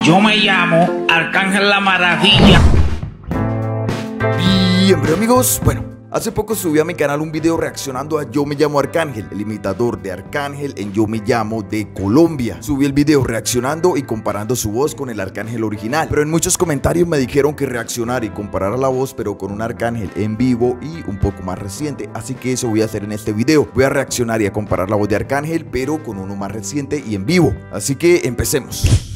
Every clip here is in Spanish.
Yo me llamo Arcángel La Maravilla. Bien, pero amigos, hace poco subí a mi canal un video reaccionando a Yo me llamo Arcángel, el imitador de Arcángel en Yo me llamo de Colombia. Subí el video reaccionando y comparando su voz con el Arcángel original, pero en muchos comentarios me dijeron que reaccionara y comparara la voz pero con un Arcángel en vivo y un poco más reciente, así que eso voy a hacer en este video. Voy a reaccionar y a comparar la voz de Arcángel pero con uno más reciente y en vivo, así que empecemos.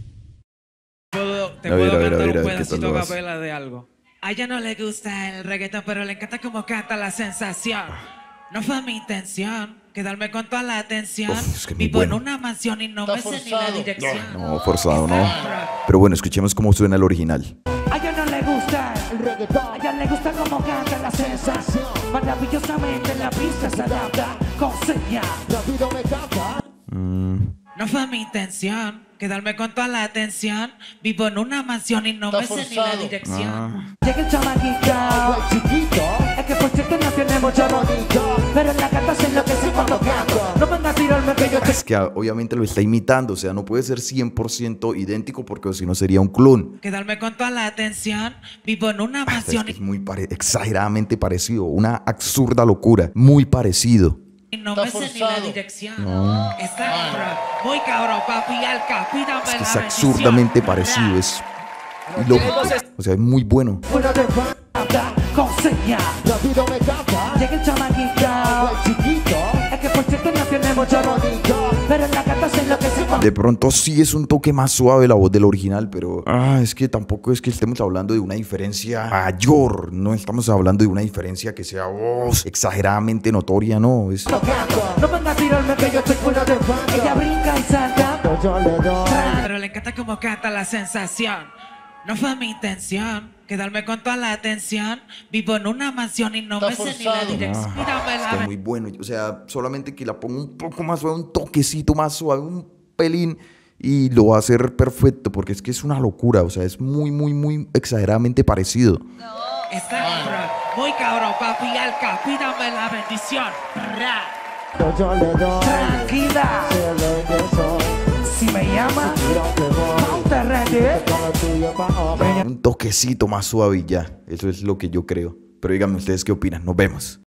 Te puedo cantar un pedacito a capela de algo. A ella no le gusta el reggaetón, pero le encanta cómo canta la sensación. No fue mi intención quedarme con toda la atención. Es que Vivo bueno. en una mansión y no me sé ni la dirección. No, forzado, no. Pero bueno, escuchemos cómo suena el original. A ella no le gusta el reggaetón, a ella le gusta cómo canta la sensación. Maravillosamente la pista se adapta con señal. Rápido me canta. No fue mi intención quedarme con toda la atención. Vivo en una mansión y no me sé ni la dirección. Llega el chamaquito, chiquito. Es que por cierto no tiene mucho bonito, pero en la canta se enloquece cuando canto. No venga a tirarme que yo te... Es que obviamente lo está imitando, o sea, no puede ser 100% idéntico porque si no sería un clon. Quedarme con toda la atención. Vivo en una mansión Es muy exageradamente parecido, una absurda locura, muy parecido. y no me sé ni la dirección. Está muy cabrón, papi, al capitán. Es que es absurdamente parecido, es ilógico, o sea, es muy bueno. Uno de banda con señal. Rápido me canta. Llega el chamaquito, chiquito. Es que por cierto no tiene mucho bonito, pero en la canta se enloquece cuando... De pronto sí es un toque más suave la voz del original, pero es que tampoco es que estemos hablando de una diferencia mayor, no estamos hablando de una diferencia que sea exageradamente notoria, no, es... No venga a tirarme que yo estoy fuera de banda. Ella brinca y salta, yo le doy. Pero le encanta cómo canta la sensación. No fue mi intención quedarme con toda la atención. Vivo en una mansión y no me sé ni la dirección. Mírame Es que es muy bueno, o sea, solamente que la ponga un poco más suave, un toquecito más suave, un pelín, y lo va a hacer perfecto, porque es que es una locura, o sea, es muy exageradamente parecido. Está muy cabrón, papi, al capítame la bendición. Yo le doy, Tranquila, se regresó, si me llama, te ready. con lo tuyo pa' hombre. Un toquecito más suave y ya, eso es lo que yo creo. Pero díganme ustedes qué opinan, nos vemos.